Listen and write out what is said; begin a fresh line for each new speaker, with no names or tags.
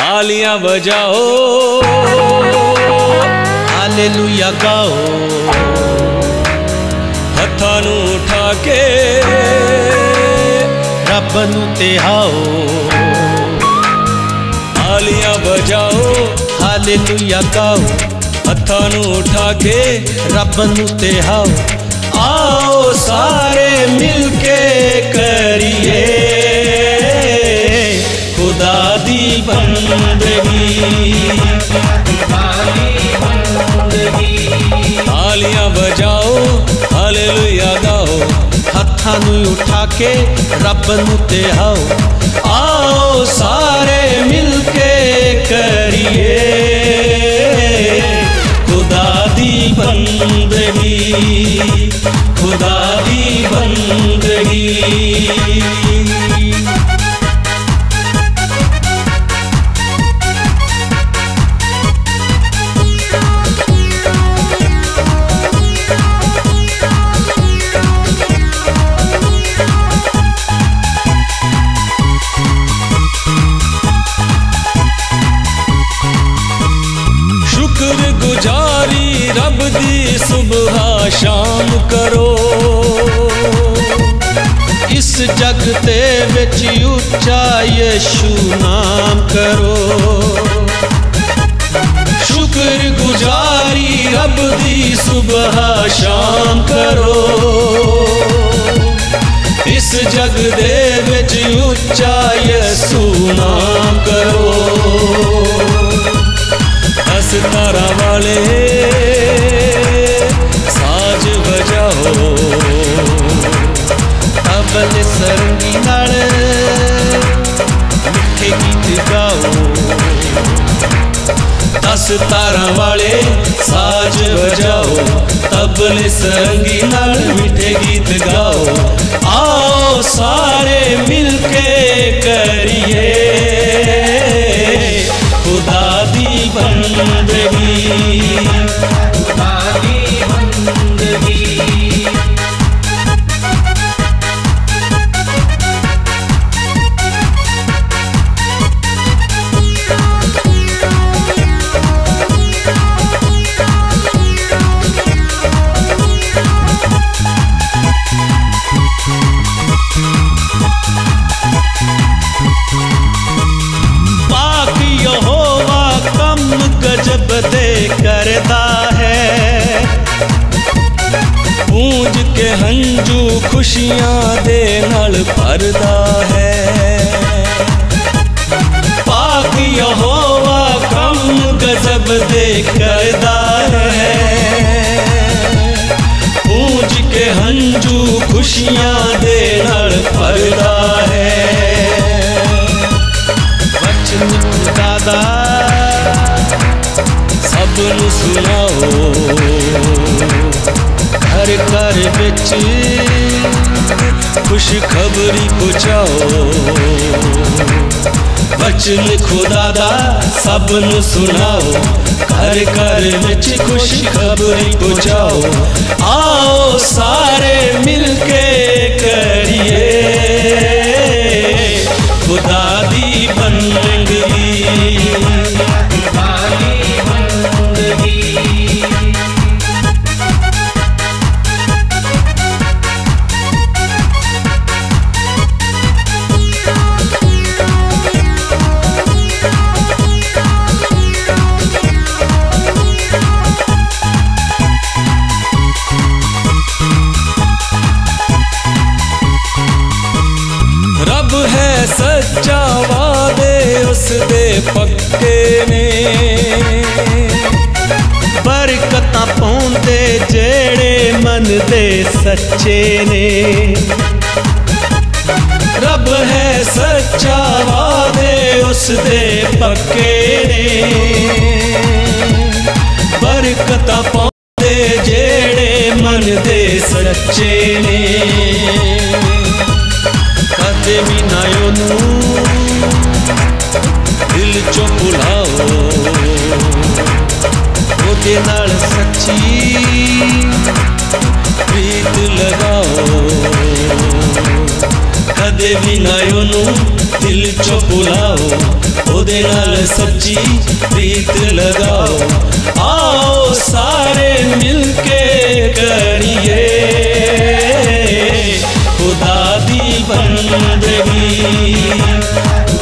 तालियां बजाओ,
हालेलुया गाओ,
हत्थां नूं उठा के
रब नूं तिहाओ।
तालियां बजाओ,
हालेलुया गाओ,
हत्थां नूं उठा के
रब नूं तिहाओ।
आओ सारे मिलके करिए खुदा दी बंदगी। तालियां बजाओ, हालेलुया गाओ,
हत्थां नूं उठा के रब नूं तिहाओ।
आओ सारे मिलके करिए खुदा दी बंदगी, खुदा दी बंदगी। गुजारी रब दी सुबह शाम करो,
इस जग दे विच उच्चा यीशु नाम करो।
शुक्र गुजारी रब दी सुबह शाम करो, इस जग दे विच उच्चा यीशु नाम करो। सितारा वाले साज बजाओ,
तबले सरंगी नाल मिठे गीत गाओ।
दस तारा वाले साज बजाओ, तबले सरंगी नाल मिठे गीत गाओ। आओ सारे मिलके करिए खुदा दी बंदगी, खुदा दी बंदगी।
गजब दे करदा है,
गूंज के हंजू खुशियां दे नाल भरदा है।
पाक यहोवा कम गजब दे करदा है,
गूंज के हंजू खुशियां दे नाल भरदा है।
वचन खुदा दा
सब नूं सुनाओ,
घर घर विच
खुशखबरी पहुंचाओ। वचन खुदा दा सब नूं सुनाओ, घर घर विच खुशखबरी पहुंचाओ। आओ सारे मिलके करिए खुदा दी बंदगी, खुदा दी बंदगी। रब है सच्चा, वादे उसदे पक्के ने,
बरकतां पाउंदे जेड़े मन दे सच्चे ने।
रब है सच्चा, वादे उसदे पक्के ने, बरकतां पाउंदे जेड़े मन दे सच्चे ने।
कदे भी ना ओनू
दिल चों भुलाओ,
ओदे नाल सच्ची
प्रीत लगाओ। कदे ਉਹਦੇ ਬਿਨਾਂ ਉਹਨੂੰ ਦਿਲ ਚੋਂ ਭੁਲਾਓ, ਉਹਦੇ ਨਾਲ ਸੱਚੀ ਪ੍ਰੀਤ ਲਗਾਓ। आओ सारे मिलके करिए खुदा दी बंदगी।